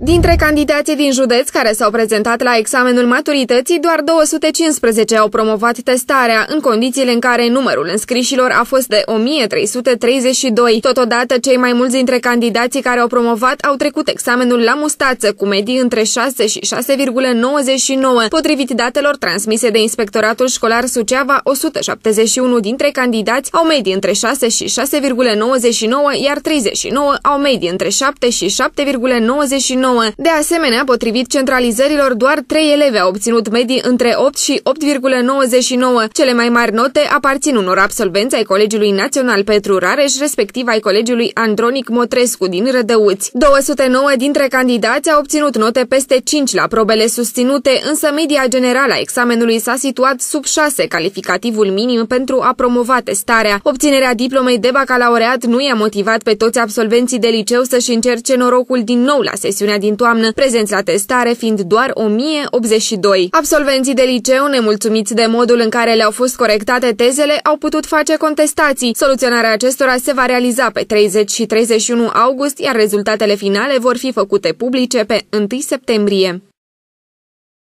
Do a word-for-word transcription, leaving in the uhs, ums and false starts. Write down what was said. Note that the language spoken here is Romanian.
Dintre candidații din județ care s-au prezentat la examenul maturității, doar două sute cincisprezece au promovat testarea, în condițiile în care numărul înscrișilor a fost de o mie trei sute treizeci și doi. Totodată, cei mai mulți dintre candidații care au promovat au trecut examenul la mustață, cu medii între șase și șase virgulă nouăzeci și nouă. Potrivit datelor transmise de Inspectoratul Școlar Suceava, o sută șaptezeci și unu dintre candidați au medii între șase și șase virgulă nouăzeci și nouă, iar treizeci și nouă au medii între șapte și șapte virgulă nouăzeci și nouă. De asemenea, potrivit centralizărilor, doar trei elevi au obținut medii între opt și opt virgulă nouăzeci și nouă. Cele mai mari note aparțin unor absolvenți ai Colegiului Național Petru Rareș, respectiv ai Colegiului Andronic Motrescu din Rădăuți. două sute nouă dintre candidați au obținut note peste cinci la probele susținute, însă media generală a examenului s-a situat sub șase, calificativul minim pentru a promova testarea. Obținerea diplomei de bacalaureat nu i-a motivat pe toți absolvenții de liceu să-și încerce norocul din nou la sesiunea din toamnă, prezenți la testare fiind doar o mie optzeci și doi. Absolvenții de liceu, nemulțumiți de modul în care le-au fost corectate tezele, au putut face contestații. Soluționarea acestora se va realiza pe treizeci și treizeci și unu august, iar rezultatele finale vor fi făcute publice pe întâi septembrie.